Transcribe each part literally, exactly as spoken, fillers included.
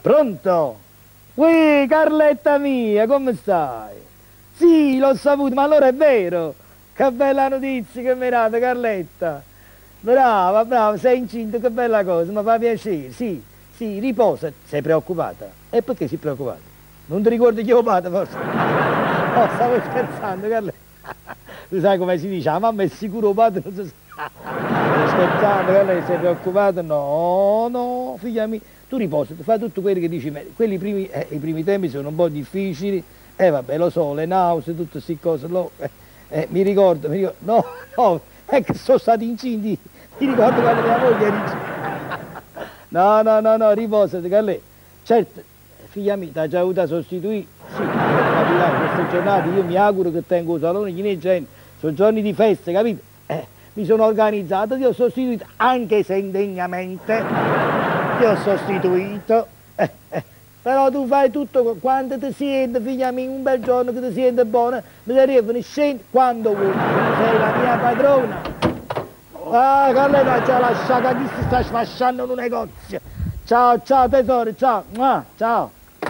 Pronto? Ui, Carletta mia, come stai? Sì, l'ho saputo, ma allora è vero. Che bella notizia che mi hai dato, Carletta. Brava, brava, sei incinta, che bella cosa, mi fa piacere. Sì, sì, riposa. Sei preoccupata? E perché sei preoccupata? Non ti ricordi chi ho fatto, forse? No, stavo scherzando, Carletta. Tu sai come si dice, la mamma è sicuro padre, non so se... Sto scherzando, Carletta, sei preoccupata? No, no, figlia mia. Tu riposa, fai tutto quello che dici me. Quelli primi, eh, i primi tempi sono un po' difficili, e eh, vabbè, lo so, le nausee, tutte queste cose, lo, eh, eh, mi ricordo, mi ricordo, no, no, è che sono stati incinti, mi ricordo quando mia moglie era incinta. No, no, no, no, riposati, Carlè. Certo, figlia mia, ti ha già avuto a sostituire? Sì, capirai, queste giornate io mi auguro che tengo un salone di gente, sono giorni di festa, capito? Eh, mi sono organizzato, ti ho sostituito, anche se indegnamente. Ti ho sostituito, eh, eh. Però tu fai tutto quando ti senti, figlia mia, un bel giorno che ti senti buona, mi arrivano scendi quando vuoi, tu sei la mia padrona. Ah, Carletta ci ha lasciata, chi si sta sfasciando in un negozio. Ciao, ciao tesoro, ciao, ah, ciao.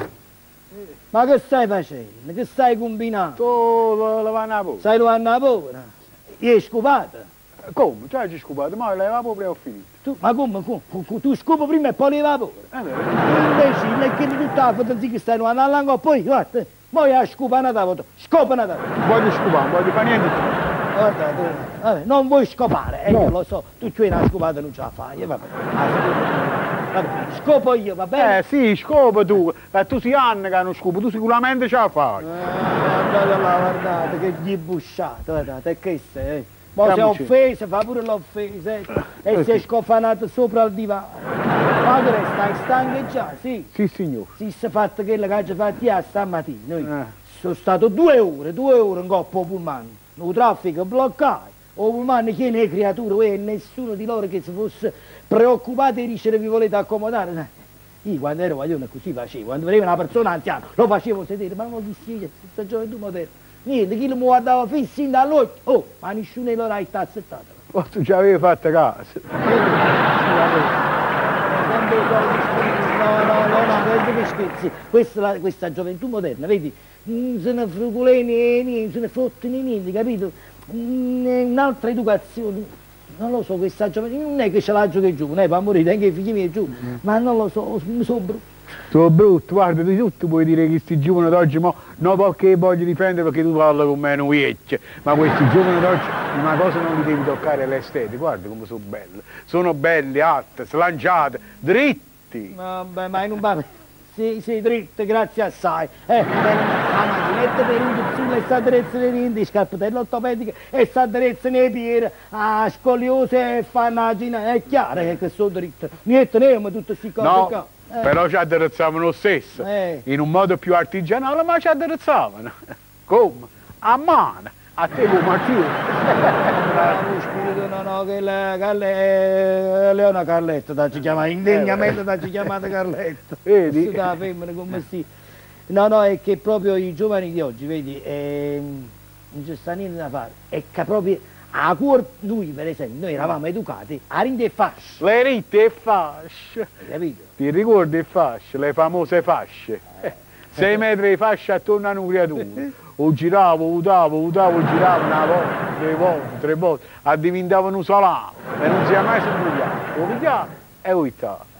Ma che stai facendo? Che stai combinando? Tu lavando la povera. Stai lavando la povera? Io è scopata? Come? Cioè ci scopato, ma lei la povera ho finito. Tu, ma come, come? Tu scopo prima e poi levi la povera? Eh, invece, è che tutta la foto che stai lavando la lingua, poi, guarda, poi la scopa una volta, scopa una volta. Non voglio scopare, non voglio fare niente. Guarda, tu, vabbè, non vuoi scopare, eh, no. Io lo so, tu c'hai una scopata non ce la fai, vabbè. Vabbè, scopo io, va bene? Eh sì, scopa tu, ma tu sei anni che non scopo, tu sicuramente ce la fai. Eh, guardate là, guardate, che gli busciate, guardate, e che sei, eh. Ma sei offesa, fa pure l'offesa, eh, e eh, sei sì. scofanato sopra il divano. Ma che stai stanco già, sì? Sì, signore. Si è fatto quello che ci fatti a stamattina, noi eh. sono stato due ore, due ore in coppa al pullman, il traffico bloccato, il pullman che le creature, e nessuno di loro che si fosse preoccupato di dire vi volete accomodare. Io quando ero guaglione così facevo, quando vedevo una persona anziana lo facevo sedere, ma non ho visto questa gioventù moderna. Niente, chi lo mi guardava fisso dall'occhio, oh, ma nessuno di loro ha aspettato. Oh, tu ci avevi fatto caso. No, no, no, no, guarda che scherzi. Questa, questa gioventù moderna, vedi, non se ne fruculeni niente, non se ne fottono niente, capito? Un'altra educazione, non lo so, questa gioventù, non è che ce la giochi giù, non è per morire, anche i figli miei giù, mm. ma non lo so, mi sono brutto. Sono brutto, guarda, di tutto puoi dire che questi giovani d'oggi, no perché voglio difendere perché tu parli con me, non viecce, ma questi giovani d'oggi una cosa non li devi toccare, l'estetica, guarda come sono belli, sono belli, alte, slanciate, dritti. Vabbè, ma non parli, sei, sei dritto, grazie assai, eh, la macchinetta per un sulle staterezze dei denti, scarpetelle ortopediche e staterezze nei piedi, ah, scoliose e fannagina, è chiaro che sono dritto, niente, ne ma tutte queste cose no. qua. Eh. Però ci addrezzavano lo stesso, eh. in un modo più artigianale, ma ci addrezzavano. Come? A mano, a te come a te. No, no, che la Carle... Leona Carletta, ci chiama, indegnamente ci chiamata Carletta. Vedi? Questa la femmina come si... No, no, è che proprio i giovani di oggi, vedi, eh, non c'è sta niente da fare, è che proprio... A cuor, noi per esempio, noi eravamo educati a rinte e fasce. Le rinte e fasce. Hai capito? Ti ricordi le fasce, le famose fasce? Eh. Sei metri di fascia attorno a una creatura. O giravo, udavo, udavo, giravo una volta, due volte, tre volte, addiventavano un salame e non si è mai sbagliato. O pigliavo e o ittavo.